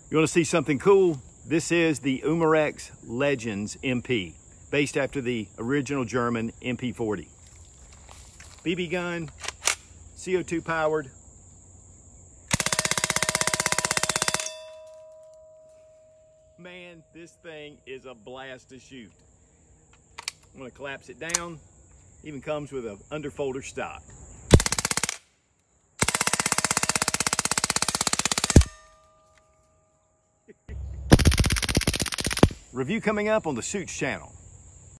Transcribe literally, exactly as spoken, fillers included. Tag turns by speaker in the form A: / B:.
A: You want to see something cool? This is the Umarex Legends M P, based after the original German M P forty. B B gun, C O two powered. Man, this thing is a blast to shoot. I'm gonna collapse it down. Even comes with an underfolder stock. Review coming up on the Suits channel.